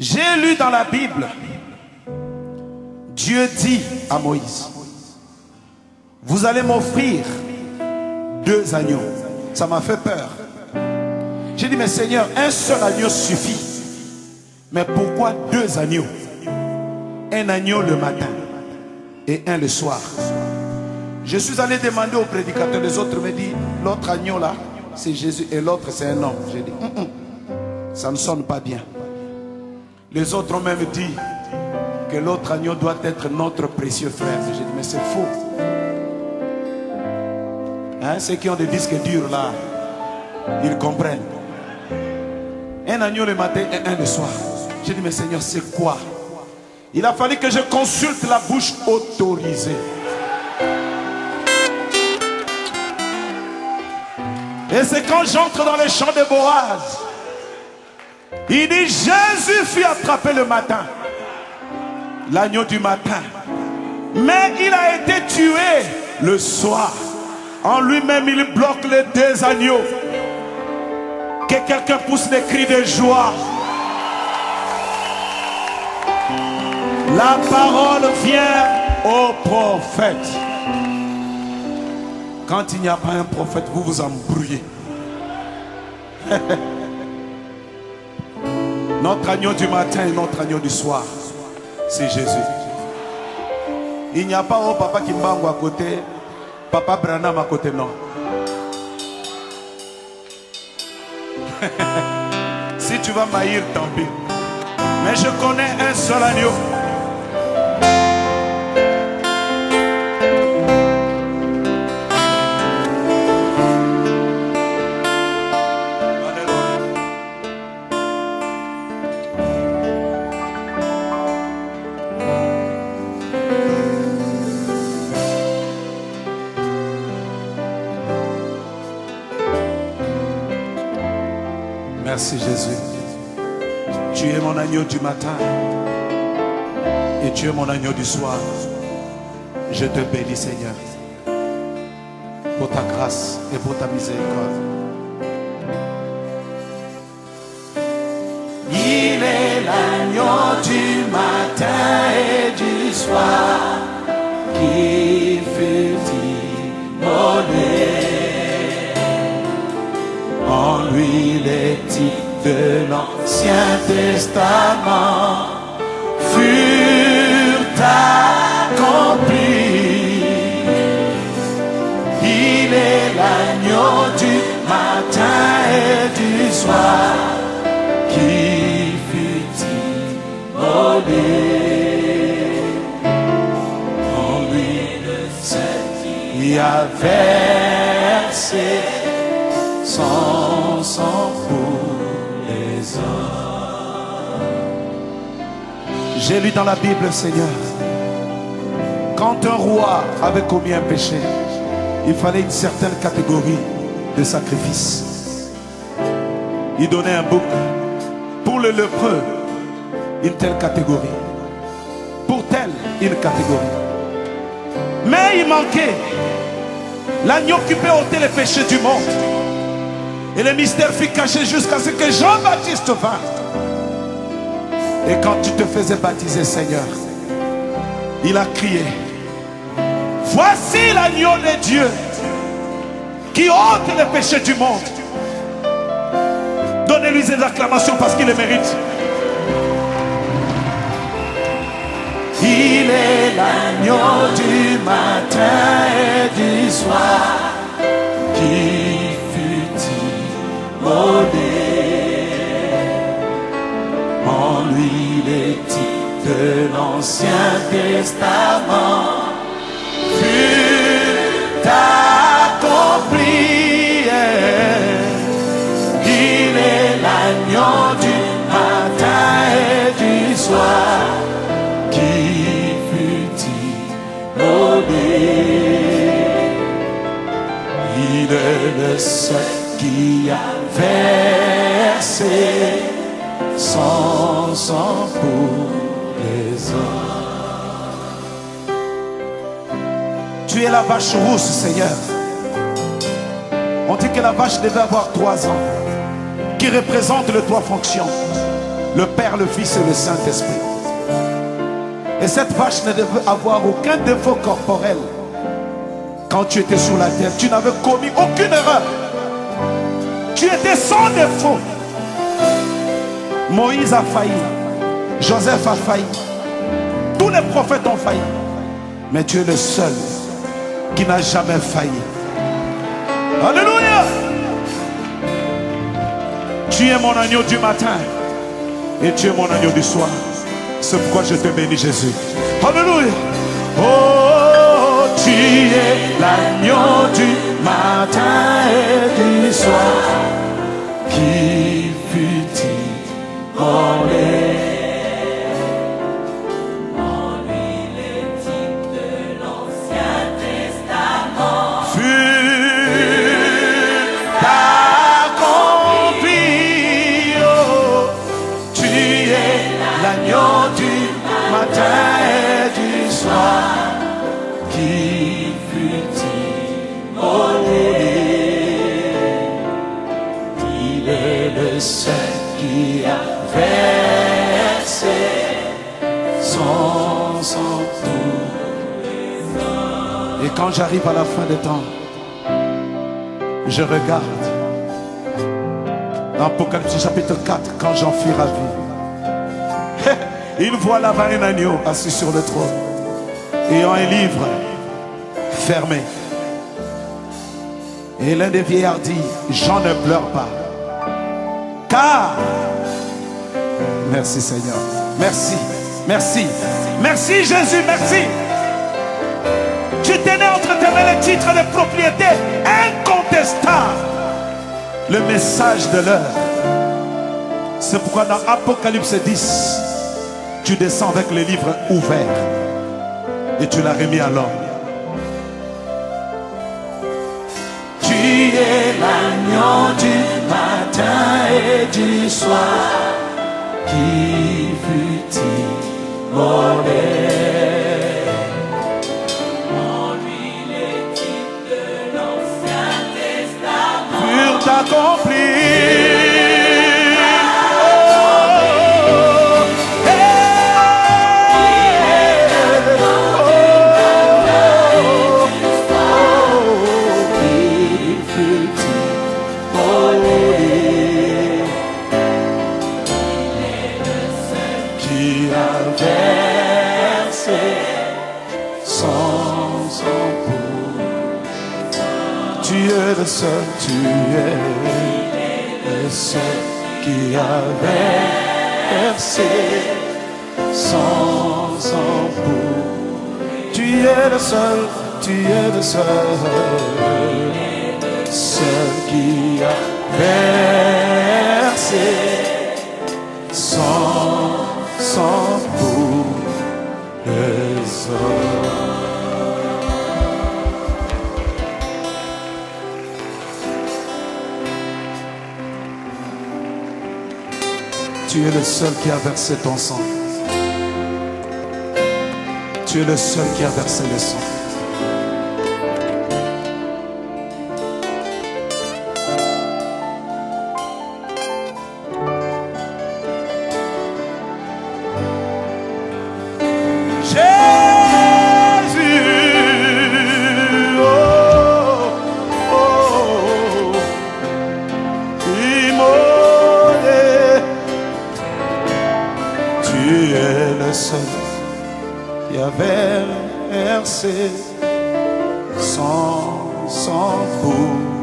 J'ai lu dans la Bible, Dieu dit à Moïse, vous allez m'offrir 2 agneaux. Ça m'a fait peur. J'ai dit, mais Seigneur, un seul agneau suffit. Mais pourquoi 2 agneaux? Un agneau le matin et un le soir. Je suis allé demander au prédicateur, les autres me disent, l'autre agneau là, c'est Jésus et l'autre c'est un homme. J'ai dit, ça ne sonne pas bien. Les autres ont même dit que l'autre agneau doit être notre précieux frère. J'ai dit, mais c'est faux. Hein, ceux qui ont des disques durs là, ils comprennent. Un agneau le matin et un le soir. J'ai dit, mais Seigneur, c'est quoi? Il a fallu que je consulte la bouche autorisée. Et c'est quand j'entre dans les champs de Boaz, il dit, Jésus fut attrapé le matin, l'agneau du matin, mais il a été tué le soir. En lui-même, il bloque les 2 agneaux. Que quelqu'un pousse des cris de joie. La parole vient au prophète. Quand il n'y a pas un prophète, vous vous embrouillez. Notre agneau du matin et notre agneau du soir, c'est Jésus. Il n'y a pas un papa Kimbango à côté, papa Branham à côté, non. Si tu vas m'haïr, tant pis. Mais je connais un seul agneau. Merci Jésus. Tu es mon agneau du matin et tu es mon agneau du soir. Je te bénis Seigneur pour ta grâce et pour ta miséricorde. Il est l'agneau du matin et du soir qui fut immolé. En lui les titres de l'Ancien Testament furent accomplis. Il est l'agneau du matin et du soir qui fut immolé. En lui le sang qui a versé son sang pour les hommes. J'ai lu dans la Bible, Seigneur, quand un roi avait commis un péché, il fallait une certaine catégorie de sacrifices. Il donnait un bouc. Pour le lépreux, une telle catégorie. Pour telle, une catégorie. Mais il manquait l'agneau qui peut ôter les péchés du monde. Et le mystère fut caché jusqu'à ce que Jean-Baptiste vint. Et quand tu te faisais baptiser, Seigneur, il a crié, voici l'agneau de Dieu qui ôte les péchés du monde. Donnez-lui des acclamations parce qu'il le mérite. Il est l'agneau du matin et du soir qui en lui les titres de l'Ancien Testament furent accomplis. Il est l'agneau du matin et du soir qui fut immolé. Il est le seul qui a versé son sang pour les hommes. Tu es la vache rousse, Seigneur. On dit que la vache devait avoir 3 ans, qui représente les 3 fonctions. le Père, le Fils et le Saint-Esprit. Et cette vache ne devait avoir aucun défaut corporel. Quand tu étais sur la terre, tu n'avais commis aucune erreur. Tu étais sans défaut. Moïse a failli. Joseph a failli. Tous les prophètes ont failli. Mais tu es le seul qui n'a jamais failli. Alléluia. Tu es mon agneau du matin et tu es mon agneau du soir. C'est pourquoi je te bénis, Jésus. Alléluia. Oh, tu es l'agneau du matin et du soir qui fut immolé. Qui a versé son sang pour les hommes. Et quand j'arrive à la fin des temps, je regarde dans Apocalypse chapitre 4, quand j'en fus ravi, il voit là-bas un agneau assis sur le trône ayant un livre fermé. Et l'un des vieillards dit: Jean ne pleure pas. Car, merci Seigneur, merci, merci, merci Jésus, merci. Tu tenais entre tes mains le titre de propriété incontestable, le message de l'heure. C'est pourquoi dans Apocalypse 10, tu descends avec le livre ouvert et tu l'as remis à l'homme. Tu es l'agneau du matin et du soir qui fut immolé. En lui les titres de l'Ancien Testament furent accomplis. Le seul, tu es le seul qui a versé son sang pour. Tu es le seul, tu es le seul, seul qui a versé son sang pour les hommes. Tu es le seul qui a versé ton sang. Tu es le seul qui a versé le sang. Qui a versé son sang pour